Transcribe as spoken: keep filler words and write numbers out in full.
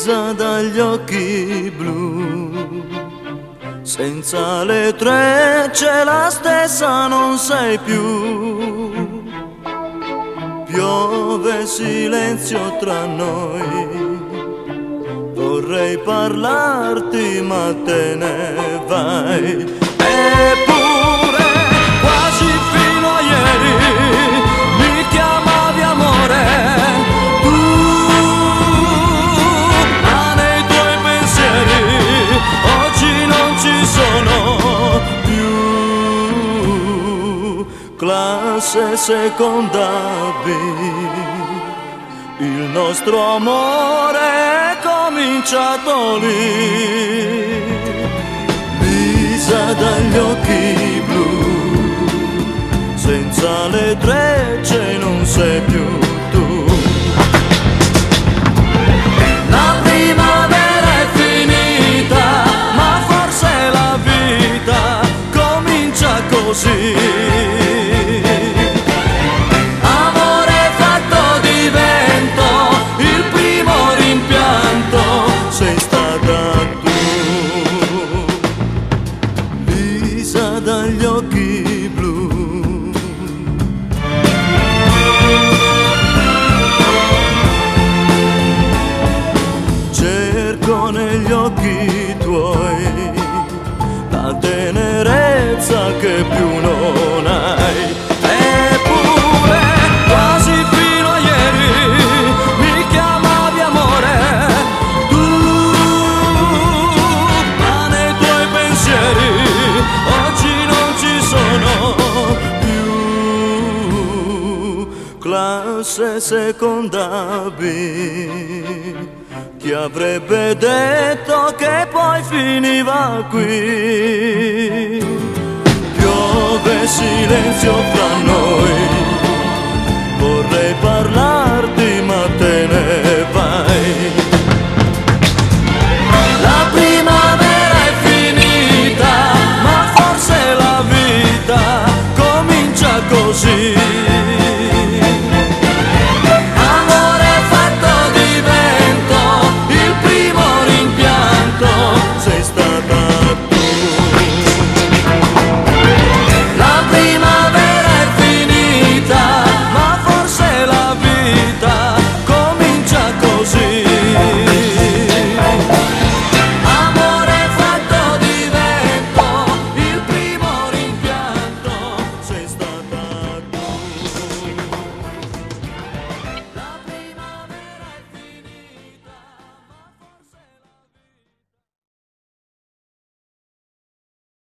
Lisa dagli occhi blu, senza le trecce la stessa non sei più. Piove silenzio tra noi, vorrei parlarti ma te ne vai. Eppure quasi fino a ieri mi chiamavi amore, tu, ma nei tuoi pensieri oggi non ci sono più. Classe seconda B, il nostro amore è cominciato lì. Lisa dagli occhi blu, senza le trecce non sei più tu. La primavera è finita, ma forse la vita comincia così. Dagli occhi blu, cerco negli occhi tuoi la tenerezza che più non hai. Eppure quasi fino a ieri mi chiamavi amore, tu, ma nei tuoi pensieri oggi non ci sono più. Classe seconda B, chi avrebbe detto che poi finiva qui? Piove silenzio fra noi,